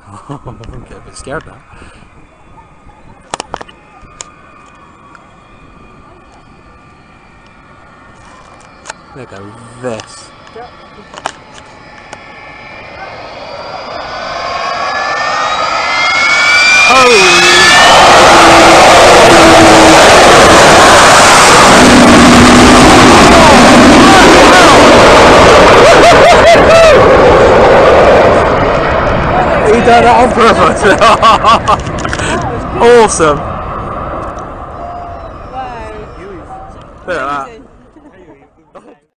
I'm getting a bit scared now. Look at this. He done it on purpose. Awesome.